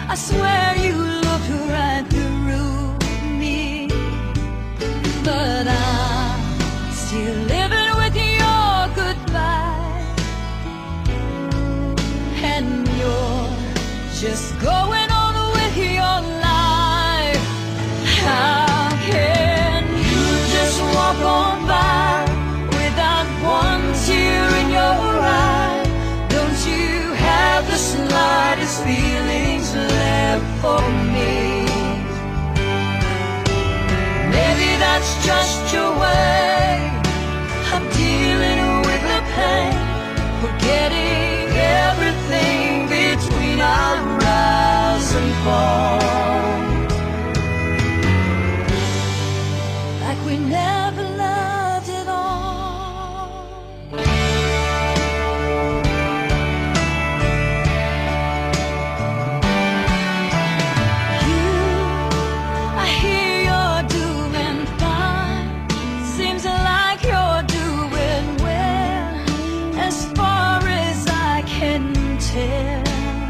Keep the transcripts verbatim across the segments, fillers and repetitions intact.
I swear you looked right through me, but I'm still living with your goodbye, and you're just going on with your life. How can you just walk on by without one tear in your eye? Don't you have the slightest feelings left for me? Maybe that's just your way of dealing with the pain, forgetting everything between our rise and fall, like we never loved at all. You, I hear you're doing fine. Seems like you're doing well, as far as I can tell.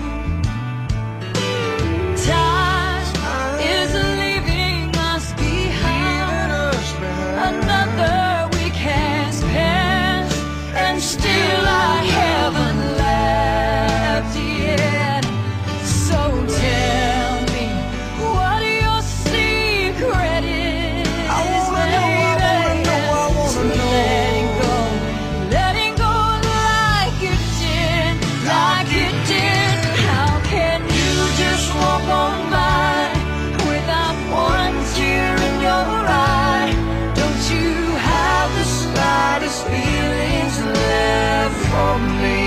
Time is leaving us behind, another week has passed, and still I haven't left yet. So tell me what your secret is, I wanna know, I wanna know, I wanna know. letting go, letting go like you did, like you did. How can you just walk on by without one tear in your eye? Don't you have the slightest feelings left for me?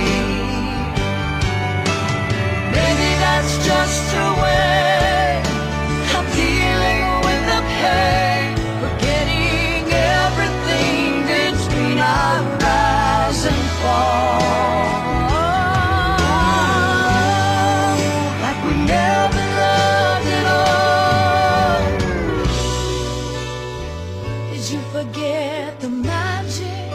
Maybe that's just a way of dealing with the pain, forgetting everything between our rise and fall, like we never loved at all. Did you forget the magic?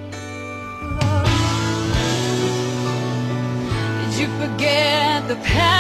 Oh. Did you forget the past?